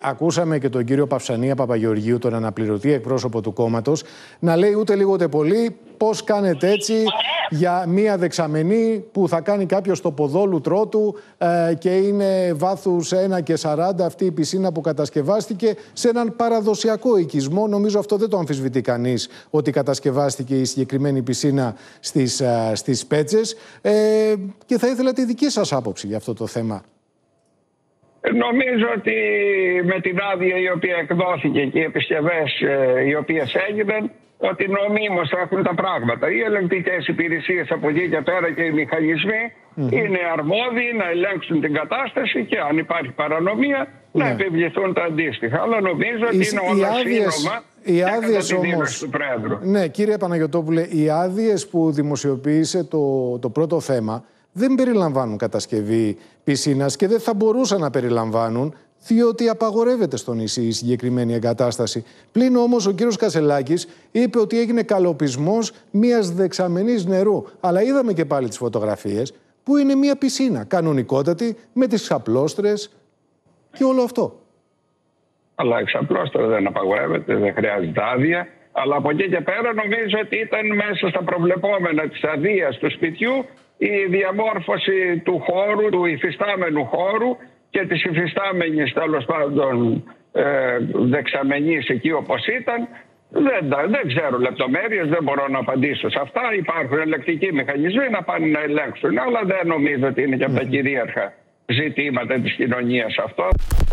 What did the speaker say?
ακούσαμε και τον κύριο Παυσανία Παπαγεωργίου, τον αναπληρωτή εκπρόσωπο του κόμματος, να λέει ούτε λίγο ούτε πολύ πώς κάνετε έτσι για μία δεξαμενή που θα κάνει κάποιος στο ποδόλουτρό του και είναι βάθους 1,40 αυτή η πισίνα που κατασκευάστηκε σε έναν παραδοσιακό οικισμό. Νομίζω αυτό δεν το αμφισβητεί κανείς, ότι κατασκευάστηκε η συγκεκριμένη πισίνα στις Πέτσες. Και θα ήθελα τη δική σας άποψη για αυτό το θέμα. Νομίζω ότι με την άδεια η οποία εκδόθηκε και οι επισκευές οι οποίες έγιναν, ότι νομίμως έχουν τα πράγματα. Οι ελεγκτικές υπηρεσίες από εκεί και πέρα και οι μηχανισμοί είναι αρμόδιοι να ελέγξουν την κατάσταση και αν υπάρχει παρανομία να επιβληθούν τα αντίστοιχα. Αλλά νομίζω ότι είναι όλα σύνομα. Οι άδειες όμως, ναι, κύριε Παναγιωτόπουλε, οι άδειες που δημοσιοποίησε το πρώτο θέμα δεν περιλαμβάνουν κατασκευή πισίνας και δεν θα μπορούσαν να περιλαμβάνουν, διότι απαγορεύεται στο νησί η συγκεκριμένη εγκατάσταση. Πλην όμως ο κύριος Κασελάκης είπε ότι έγινε καλοπισμός μιας δεξαμενής νερού. Αλλά είδαμε και πάλι τις φωτογραφίες που είναι μια πισίνα κανονικότατη με τις ξαπλώστρες και όλο αυτό. Αλλά η ξαπλώστρα δεν απαγορεύεται, δεν χρειάζεται άδεια. Αλλά από εκεί και πέρα νομίζω ότι ήταν μέσα στα προβλεπόμενα της αδείας του σπιτιού η διαμόρφωση του χώρου, του υφιστάμενου χώρου και της υφιστάμενης τέλος πάντων δεξαμενής εκεί όπως ήταν. Δεν ξέρω λεπτομέρειες, δεν μπορώ να απαντήσω σε αυτά. Υπάρχουν ελεκτικοί μηχανισμοί να πάνε να ελέγξουν, αλλά δεν νομίζω ότι είναι και από τα κυρίαρχα ζητήματα της κοινωνίας αυτό.